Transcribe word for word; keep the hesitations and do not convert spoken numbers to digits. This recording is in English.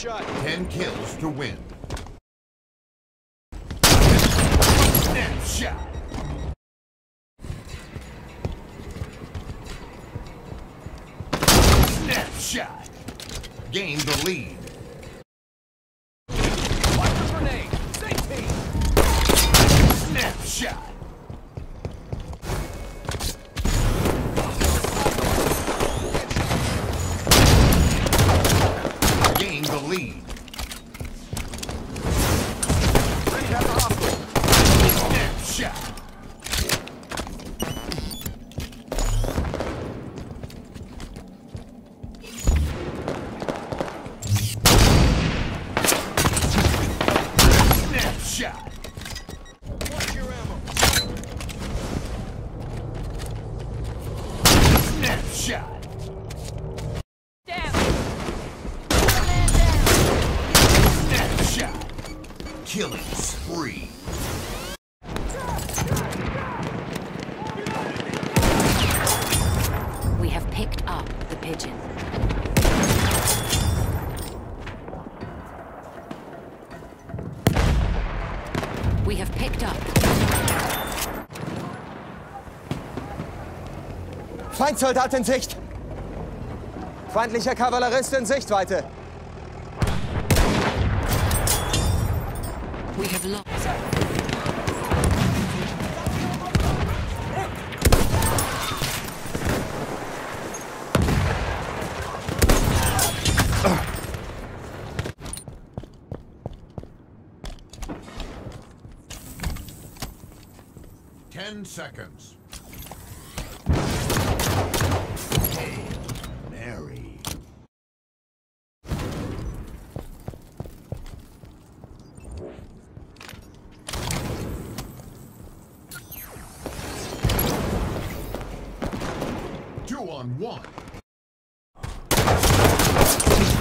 shot. Ten kills to win. Snapshot. Snapshot. Gain the lead. Watch the grenade. Same team. Snapshot. Gain the lead. Ready at the hospital. Snapshot. Snapshot. Watch your ammo. Snapshot. Down. Snapshot. Killing spree. We have picked up the pigeon. We have picked up the pigeon. Feindsoldat in Sicht! Feindlicher Kavallerist in Sichtweite! We have lost. Ten seconds. Hail Mary. Two on one.